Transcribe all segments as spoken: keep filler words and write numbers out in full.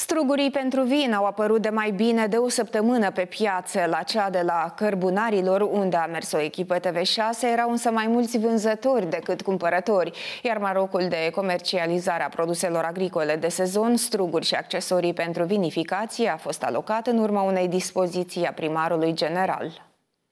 Strugurii pentru vin au apărut de mai bine de o săptămână pe piață. La cea de la Cărbunarilor, unde a mers o echipă T V șase, erau însă mai mulți vânzători decât cumpărători, iar marocul de comercializare a produselor agricole de sezon, struguri și accesorii pentru vinificație a fost alocat în urma unei dispoziții a primarului general.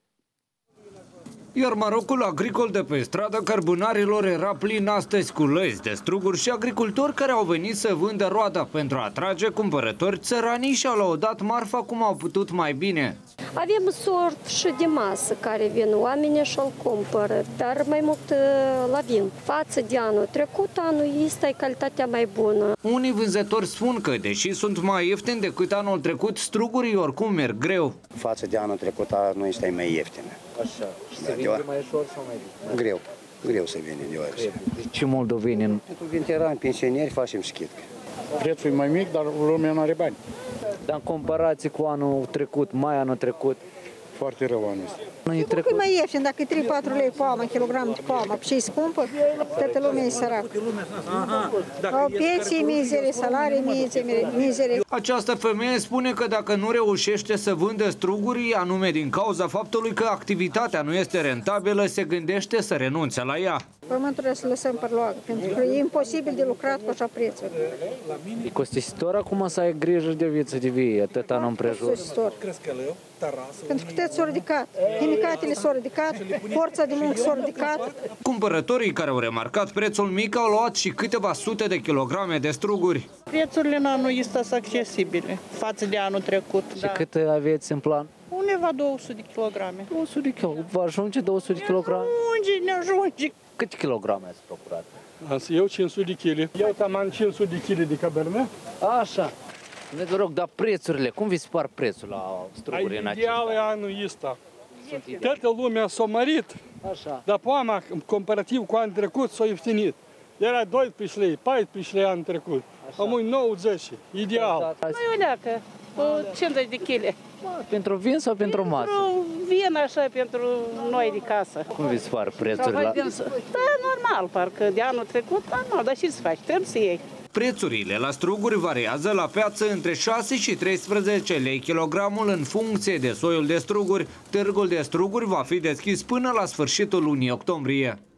Iar marocul agricol de pe strada Cărbunarilor era plin astăzi cu lăzi de struguri și agricultori care au venit să vândă roada pentru a atrage cumpărători țăranii și au lăudat marfa cum au putut mai bine. Avem sort și de masă care vin oamenii și îl cumpără, dar mai mult la vin. Față de anul trecut, anul ăsta e calitatea mai bună. Unii vânzători spun că, deși sunt mai ieftini decât anul trecut, strugurii oricum merg greu. Față de anul trecut, anul ăsta e mai ieftină. Așa. Și se vinde mai ușor sau mai bine? Greu. Greu să vine deoarece. Ce moldoveni? Pentru veterani, pensionieri, facem schidcă. Prețul e mai mic, dar lumea nu are bani. Dar în comparație cu anul trecut, mai anul trecut, foarte rău anul ăsta. E trecut... mai ieftin, dacă e trei patru lei poamă, kilogram de poamă, și e scumpă, toată lumea e săracă. Au pensii mizere, salarii mizere. Această femeie spune că dacă nu reușește să vândă strugurii, anume din cauza faptului că activitatea nu este rentabilă, se gândește să renunțe la ea. Pământul trebuie să lăsăm pe loc, pentru că e imposibil de lucrat cu așa prețuri. E costisitor acum să ai grijă de viață de vie, atât anul împrejur. Costisitor. Pentru că toți s-au ridicat, chimicatele s-au ridicat, forța de muncă s-a ridicat. Cumpărătorii care au remarcat prețul mic au luat și câteva sute de kilograme de struguri. Prețurile în anul ăsta sunt accesibile față de anul trecut. Și da. Cât aveți în plan? Undeva două sute de kilograme. două sute de kilograme. Vă ajunge două sute de kilograme? Ajunge, ne ajunge. Câte kilograme ați procurat? Eu cinci sute de kilograme. Eu taman cinci sute de kilograme de cabernet. Așa. Ne vă rog, dar prețurile, cum vi se par prețul la struguri în acesta? Ideal e anul ăsta. Toată lumea s-a mărit, așa. Dar poama, comparativ cu anul trecut, s-a ieftinit. Era doisprezece lei, paisprezece lei anul trecut. Acum nouăzeci, ideal. Mai o leacă, cu cincizeci de kilograme. Pentru vin sau pentru masă? Pentru vin, așa, pentru noi de casă. Cum vi se par prețurile? La... Da, normal, parcă de anul trecut, normal, dar ce să faci, trebuie să iei. Prețurile la struguri variază la piață între șase și treisprezece lei kilogramul în funcție de soiul de struguri. Târgul de struguri va fi deschis până la sfârșitul lunii octombrie.